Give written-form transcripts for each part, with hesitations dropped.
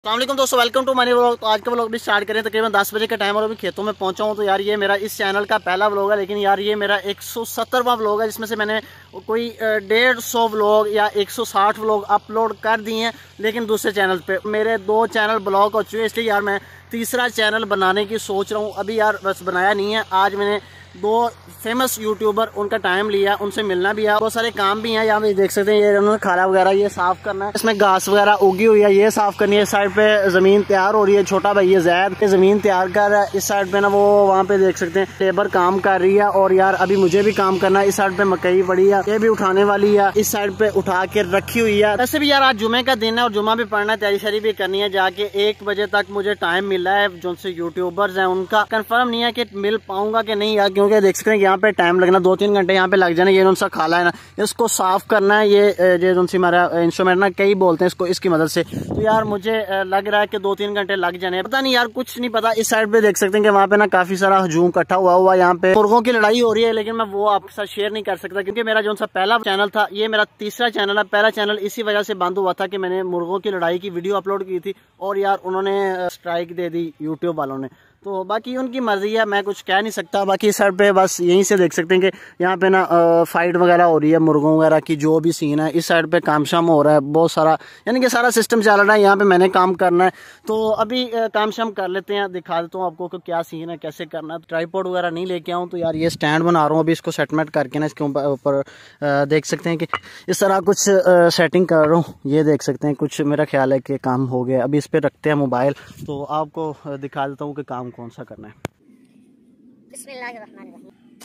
अस्सलामुअलैकुम दोस्तों, welcome to money vlog. तो आज का व्लॉग भी स्टार्ट करें। तकरीबन 10 बजे का टाइम और अभी खेतों में पहुंचा हूं। तो यार ये मेरा इस चैनल का पहला व्लॉग है, लेकिन यार ये मेरा 170वां व्लॉग है, जिसमें से मैंने कोई 150 व्लॉग या 160 व्लॉग अपलोड कर दिए हैं, लेकिन दूसरे चैनल पे मेरे 2 चैनल ब्लॉक हो चुके हैं। इसलिए यार मैं तीसरा चैनल बनाने की सोच रहा हूँ। अभी यार बस बनाया नहीं है। आज मैंने 2 फेमस यूट्यूबर, उनका टाइम लिया, उनसे मिलना भी है, बहुत सारे काम भी हैं। यहाँ पे देख सकते हैं ये उन्होंने खाला वगैरह ये साफ करना है, इसमें घास वगैरह उगी हुई है, ये साफ करनी है। इस साइड पे जमीन तैयार हो रही है, छोटा भाई है जैद के जमीन तैयार कर रहा है। इस साइड पे ना वो वहाँ पे देख सकते हैं लेबर काम कर रही है। और यार अभी मुझे भी काम करना है। इस साइड पे मकई पड़ी है, ये भी उठाने वाली है, इस साइड पे उठा के रखी हुई है। वैसे भी यार आज जुमे का दिन है और जुमा भी पढ़ना है, तैयारी शरी भी करनी है। जाके 1 बजे तक मुझे टाइम मिला है। जो से यूट्यूबर्स हैं उनका कंफर्म नहीं है कि मिल पाऊंगा कि नहीं यार, क्योंकि देख सकते हैं यहाँ पे टाइम लगना 2-3 घंटे यहाँ पे लग जाना। ये उनसा खाला है ना, इसको साफ करना है। ये जो हमारा इंस्ट्रूमेंट ना कई बोलते हैं इसको, इसकी मदद से। तो यार मुझे लग रहा है कि 2-3 घंटे लग जाने, पता नहीं यार, कुछ नहीं पता। इस साइड पे देख सकते हैं कि वहाँ पे ना काफी सारा हजूम इकट्ठा हुआ यहाँ पे मुर्गों की लड़ाई हो रही है, लेकिन मैं वो आपके साथ शेयर नहीं कर सकता, क्योंकि मेरा जो सा पहला चैनल था, ये मेरा तीसरा चैनल है। पहला चैनल इसी वजह से बंद हुआ था कि मैंने मुर्गों की लड़ाई की वीडियो अपलोड की थी और यार उन्होंने स्ट्राइक दे दी यूट्यूब वालों ने। तो बाकी उनकी मर्जी है, मैं कुछ कह नहीं सकता। बाकी इस साइड पे बस यहीं से देख सकते हैं कि यहाँ पे ना फाइट वगैरह हो रही है मुर्गों वगैरह की, जो भी सीन है। इस साइड पे काम शाम हो रहा है बहुत सारा, यानी कि सारा सिस्टम चल रहा है। यहाँ पे मैंने काम करना है, तो अभी काम शाम कर लेते हैं, दिखा देता हूँ आपको कि क्या सीन है, कैसे करना है। तो ट्राइपॉड वगैरह नहीं लेके आऊँ, तो यार ये स्टैंड बना रहा हूँ अभी, इसको सेटमेंट करके ना इसके ऊपर देख सकते हैं कि इस तरह कुछ सेटिंग कर रहा हूँ। ये देख सकते हैं कुछ मेरा ख्याल है कि काम हो गया। अभी इस पर रखते हैं मोबाइल, तो आपको दिखा देता हूँ कि काम कौन सा करना है। बिस्मिल्लाहिर्रहमानिर्रहीम।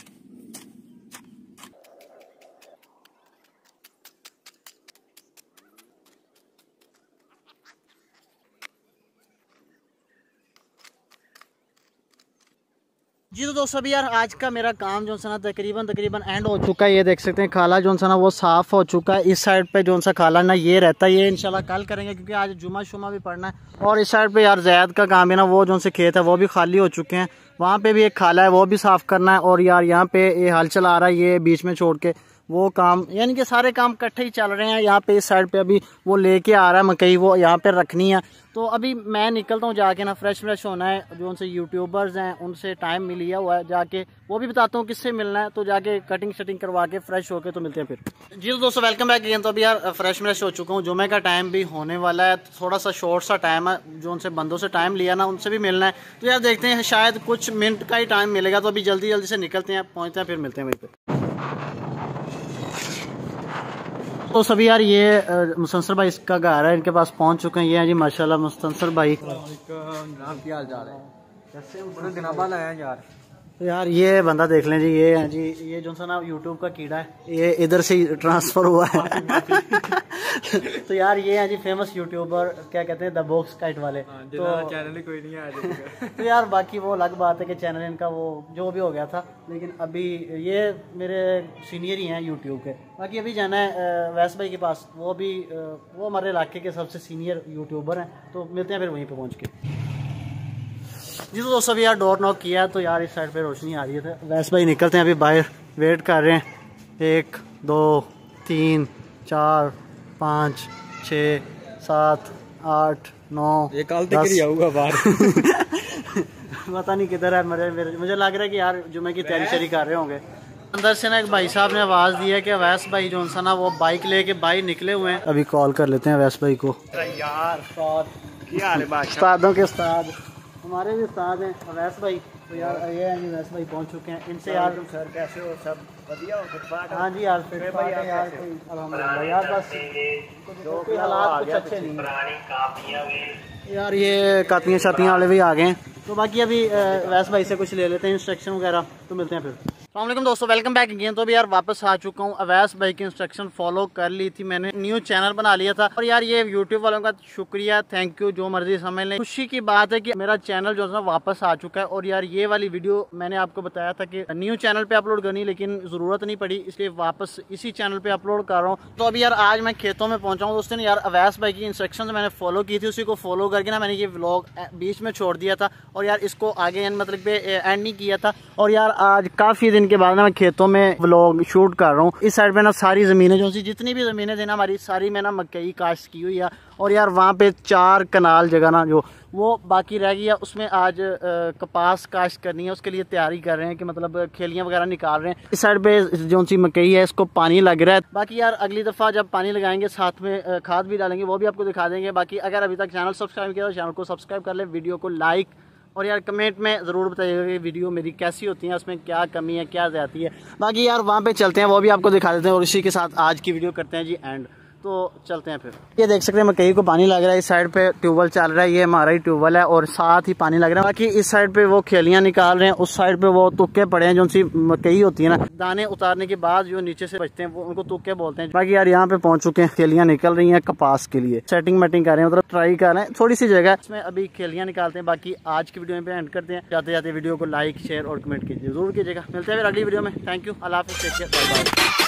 जी तो दोस्तों अभी यार आज का मेरा काम जो सा ना तकरीबन एंड हो चुका है। ये देख सकते हैं खाला जो सा ना वो साफ़ हो चुका है। इस साइड पे जो सा खाला ना ये रहता है, ये इंशाल्लाह कल करेंगे, क्योंकि आज जुमा शुमा भी पढ़ना है। और इस साइड पे यार जैद का काम है ना, वो जो से खेत है वो भी खाली हो चुके हैं। वहाँ पे भी एक खाला है, वो भी साफ़ करना है। और यार यहाँ पे ये हल चला रहा है, ये बीच में छोड़ के वो काम, यानी कि सारे काम इकट्ठे ही चल रहे हैं। यहाँ पे इस साइड पे अभी वो लेके आ रहा है मकई, वो यहाँ पे रखनी है। तो अभी मैं निकलता हूँ जाके ना, फ्रेश होना है। जो उनसे यूट्यूबर्स हैं उनसे टाइम मिल लिया हुआ है, जाके वो भी बताता हूँ किससे मिलना है। तो जाके कटिंग शटिंग करवा के फ्रेश होके तो मिलते हैं फिर। जी तो दोस्तों वेलकम बैक अगेन। तो अभी यार फ्रेश हो चुका हूँ, जुमे का टाइम भी होने वाला है। थोड़ा सा शॉर्ट सा टाइम है, जो उनसे बंदों से टाइम लिया ना उनसे भी मिलना है। तो यार देखते हैं, शायद कुछ मिनट का ही टाइम मिलेगा। तो अभी जल्दी से निकलते हैं, पहुँचते हैं, फिर मिलते हैं वहीं पर। तो सभी यार ये मुस्तंसर भाई इसका घर है, इनके पास पहुंच चुके हैं। ये हैं जी माशाल्लाह मुस्तंसर भाई। तो यार ये बंदा देख लें जी, ये है जी, ये जो सा ना यूट्यूब का कीड़ा है, ये इधर से ट्रांसफर हुआ है। तो यार ये है जी फेमस यूट्यूबर, क्या कहते हैं, द बॉक्स काइट वाले। तो चैनल ही कोई नहीं है। तो यार बाकी वो अलग बात है कि चैनल इनका वो जो भी हो गया था, लेकिन अभी ये मेरे सीनियर ही हैं यूट्यूब के। बाकी अभी जाना है वैस भाई के पास, वो हमारे इलाके के सबसे सीनियर यूट्यूबर हैं। तो मिलते हैं फिर वहीं पे पहुंच के। जी तो दोस्तों अभी यार डोर नॉक किया, तो यार इस साइड पे रोशनी आ रही है। तो वैस भाई निकलते हैं, अभी बाहर वेट कर रहे हैं। 1 2 3 4 5 6 7 8 9 पता नहीं किधर है। मुझे लग रहा है कि यार जुमे की तैयारी शरी कर रहे होंगे। अंदर से ना एक भाई साहब ने आवाज दी है कि वैस भाई जो सा ना वो बाइक लेके बाहर निकले हुए हैं। अभी कॉल कर लेते हैं वैस भाई को। यार उस्तादों के उस्ताद, हमारे भी उस्ताद हैं वैस भाई। तो यार ये हैं जी वैस भाई पहुंच चुके हैं। इनसे यार सर कैसे हो, सब बढ़िया हो? हाँ जी यार यार अल्हम्दुलिल्लाह यार, बस कोई हालात कुछ अच्छे नहीं है यार। ये कातियाँ शातियाँ वाले भी आ गए हैं। तो बाकी अभी वैस भाई से कुछ ले लेते हैं इंस्ट्रक्शन वगैरह, तो मिलते हैं फिर। अस्सलाम दोस्तों, वेलकम बैक अगेन। तो अभी यार वापस आ चुका हूँ। अवैस भाई की इंस्ट्रक्शन फॉलो कर ली थी मैंने, न्यू चैनल बना लिया था। और यार ये यूट्यूब वालों का शुक्रिया, थैंक यू, जो मर्जी समझ लें। खुशी की बात है कि मेरा चैनल जो है वापस आ चुका है। और यार ये वाली वीडियो मैंने आपको बताया था कि न्यू चैनल पे अपलोड करनी, लेकिन ज़रूरत नहीं पड़ी, इसलिए वापस इसी चैनल पे अपलोड कर रहा हूँ। तो अभी यार आज मैं खेतों में पहुंचा हूँ। उस दिन यार अवैस भाई की इंस्ट्रक्शन मैंने फॉलो की थी, उसी को फॉलो करके ना मैंने ये व्लॉग बीच में छोड़ दिया था। और यार इसको आगे मतलब पे एंड नहीं किया था। और यार आज काफ़ी दिन दिन के बाद ना मैं खेतों में व्लॉग शूट कर रहा हूँ। इस साइड पे ना सारी ज़मीनें जो सी जितनी भी ज़मीनें थी ना हमारी सारी में ना मकई काश्त की हुई है। और यार वहाँ पे 4 कनाल जगह ना जो वो बाकी रह गई है, उसमें आज कपास काश्त करनी है, उसके लिए तैयारी कर रहे हैं कि मतलब खेलियाँ वगैरह निकाल रहे हैं। इस साइड पे जो सी मकई है इसको पानी लग रहा है। बाकी यार अगली दफ़ा जब पानी लगाएंगे साथ में खाद भी डालेंगे, वो भी आपको दिखा देंगे। बाकी अगर अभी तक चैनल सब्सक्राइब किया तो चैनल को सब्सक्राइब कर ले, वीडियो को लाइक और यार कमेंट में ज़रूर बताइएगा कि वीडियो मेरी कैसी होती है, उसमें क्या कमी है क्या ज़्यादती है। बाकी यार वहाँ पे चलते हैं, वो भी आपको दिखा देते हैं और इसी के साथ आज की वीडियो करते हैं जी एंड। तो चलते हैं फिर। ये देख सकते हैं मकई को पानी लग रहा है। इस साइड पे ट्यूबवेल चल रहा है, ये हमारा ही ट्यूबवेल है और साथ ही पानी लग रहा है। बाकी इस साइड पे वो खेलियाँ निकाल रहे हैं, उस साइड पे वो तुक्के पड़े हैं जो सी मकई होती है ना, दाने उतारने के बाद जो नीचे से बचते हैं वो उनको तुक्के बोलते हैं। बाकी यार यहाँ पे पहुंच चुके हैं, खेलियाँ निकल रही हैं कपास के लिए। सेटिंग मेटिंग कर रहे हैं, मतलब ट्राई कर रहे हैं, थोड़ी सी जगह इसमें अभी खेलियाँ निकालते हैं। बाकी आज की वीडियो में एंड करते हैं। जाते जाते वीडियो को लाइक शेयर और कमेंट कीजिए, जरूर कीजिएगा। मिलते हैं फिर अगली वीडियो में। थैंक यू, अल्लाह हाफिज़, टेक केयर, बाय बाय।